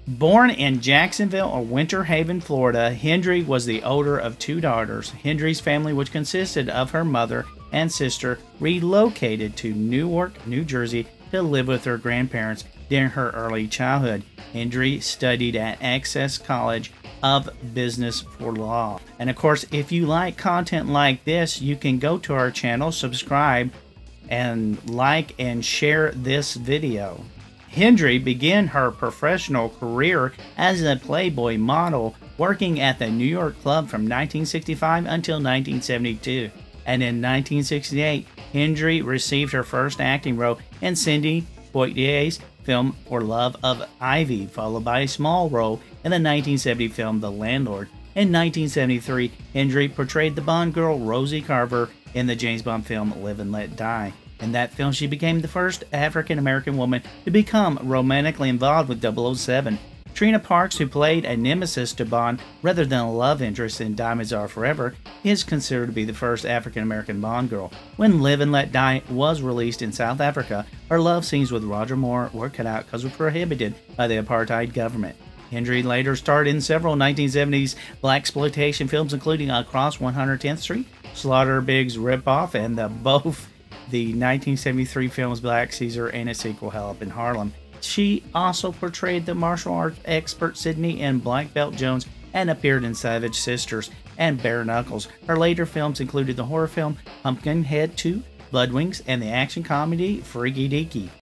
Born in Jacksonville or Winter Haven, Florida, Hendry was the older of two daughters. Hendry's family, which consisted of her mother and sister, relocated to Newark, New Jersey to live with her grandparents during her early childhood. Hendry studied at Access College of Business for Law. And of course, if you like content like this, you can go to our channel, subscribe, and like and share this video. Hendry began her professional career as a Playboy model, working at the New York Club from 1965 until 1972. And in 1968, Hendry received her first acting role in Sidney Poitier's film For Love of Ivy, followed by a small role in the 1970 film The Landlord. In 1973, Hendry portrayed the Bond girl Rosie Carver in the James Bond film Live and Let Die. In that film, she became the first African-American woman to become romantically involved with 007. Trina Parks, who played a nemesis to Bond rather than a love interest in Diamonds Are Forever, is considered to be the first African-American Bond girl. When Live and Let Die was released in South Africa, her love scenes with Roger Moore were cut out because they were prohibited by the apartheid government. Hendry later starred in several 1970s blaxploitation films, including Across 110th Street, Slaughter Big's Ripoff, and both the 1973 films Black Caesar and its sequel Hell Up in Harlem. She also portrayed the martial arts expert Sydney in Black Belt Jones and appeared in Savage Sisters and Bare Knuckles. Her later films included the horror film Pumpkinhead 2, Blood Wings, and the action comedy Freaky Deaky.